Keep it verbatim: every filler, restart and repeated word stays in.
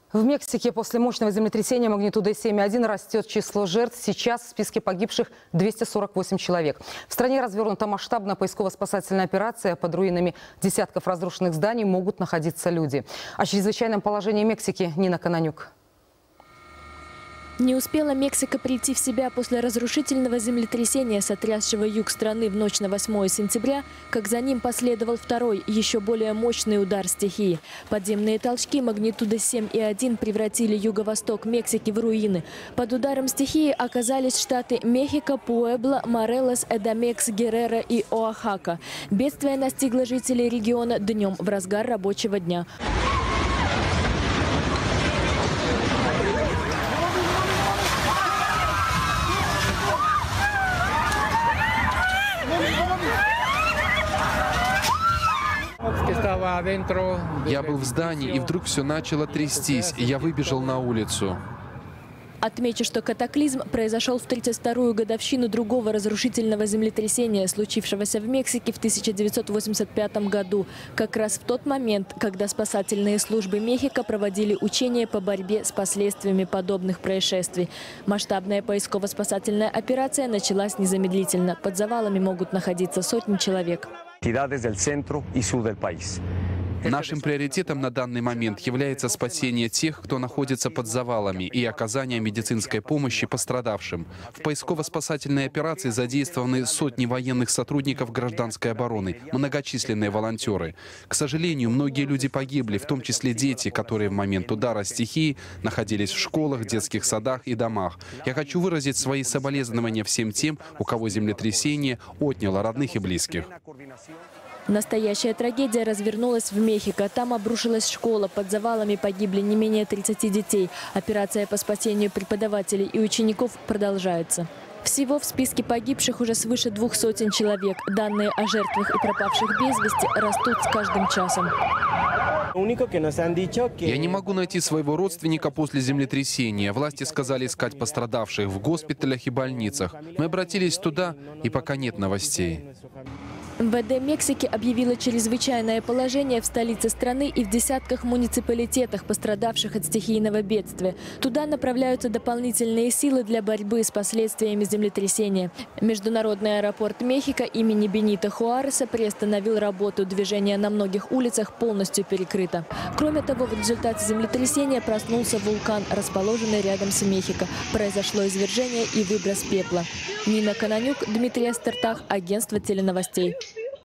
В Мексике после мощного землетрясения магнитудой семь и один растет число жертв. Сейчас в списке погибших двести сорок восемь человек. В стране развернута масштабная поисково-спасательная операция. Под руинами десятков разрушенных зданий могут находиться люди. О чрезвычайном положении Мексики Нина Кононюк. Не успела Мексика прийти в себя после разрушительного землетрясения, сотрясшего юг страны в ночь на восьмое сентября, как за ним последовал второй, еще более мощный удар стихии. Подземные толчки магнитудой семь и один превратили юго-восток Мексики в руины. Под ударом стихии оказались штаты Мехико, Пуэбло, Морелос, Эдамекс, Геррера и Оахака. Бедствие настигло жителей региона днем в разгар рабочего дня. Я был в здании, и вдруг все начало трястись, и я выбежал на улицу. Отмечу, что катаклизм произошел в тридцать вторую годовщину другого разрушительного землетрясения, случившегося в Мексике в тысяча девятьсот восемьдесят пятом году. Как раз в тот момент, когда спасательные службы Мехико проводили учения по борьбе с последствиями подобных происшествий. Масштабная поисково-спасательная операция началась незамедлительно. Под завалами могут находиться сотни человек. Нашим приоритетом на данный момент является спасение тех, кто находится под завалами, и оказание медицинской помощи пострадавшим. В поисково-спасательной операции задействованы сотни военных сотрудников гражданской обороны, многочисленные волонтеры. К сожалению, многие люди погибли, в том числе дети, которые в момент удара стихии находились в школах, детских садах и домах. Я хочу выразить свои соболезнования всем тем, у кого землетрясение отняло родных и близких. Настоящая трагедия развернулась в Мехико. Там обрушилась школа. Под завалами погибли не менее тридцати детей. Операция по спасению преподавателей и учеников продолжается. Всего в списке погибших уже свыше двух сотен человек. Данные о жертвах и пропавших без вести растут с каждым часом. Я не могу найти своего родственника после землетрясения. Власти сказали искать пострадавших в госпиталях и больницах. Мы обратились туда, и пока нет новостей. эм вэ дэ Мексики объявило чрезвычайное положение в столице страны и в десятках муниципалитетах, пострадавших от стихийного бедствия. Туда направляются дополнительные силы для борьбы с последствиями землетрясения. Международный аэропорт Мехико имени Бенито Хуареса приостановил работу. Движение на многих улицах полностью перекрыто. Кроме того, в результате землетрясения проснулся вулкан, расположенный рядом с Мехико. Произошло извержение и выброс пепла. Нина Кононюк, Дмитрий Астертах, агентство теленовостей.